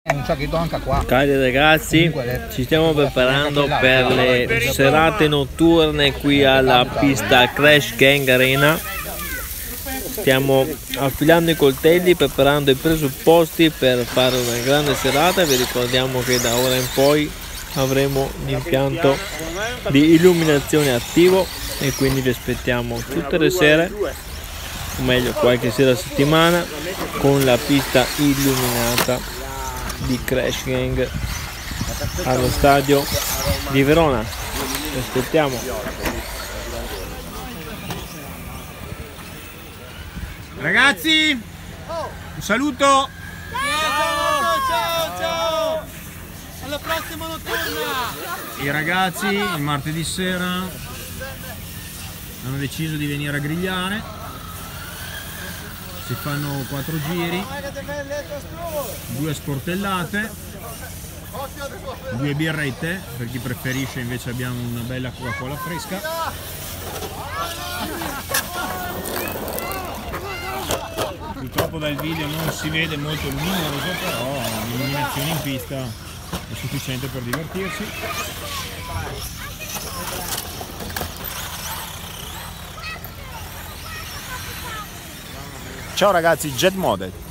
Un sacchetto anche qua. Cari ragazzi, ci stiamo preparando per le serate notturne qui alla pista Crash Gang Arena. Stiamo affilando i coltelli, preparando i presupposti per fare una grande serata. Vi ricordiamo che da ora in poi avremo l'impianto di illuminazione attivo e quindi vi aspettiamo tutte le sere, o meglio qualche sera a settimana, con la pista illuminata di Crash Gang allo stadio di Verona. Vi aspettiamo. Ragazzi, un saluto. Ciao. Alla prossima notturna. I ragazzi il martedì sera hanno deciso di venire a grigliare. Si fanno 4 giri, 2 sportellate, 2 birrette, per chi preferisce invece abbiamo una bella Coca-Cola fresca. Purtroppo dal video non si vede molto luminoso, però l'illuminazione in pista è sufficiente per divertirsi. Ciao ragazzi, Jet Model.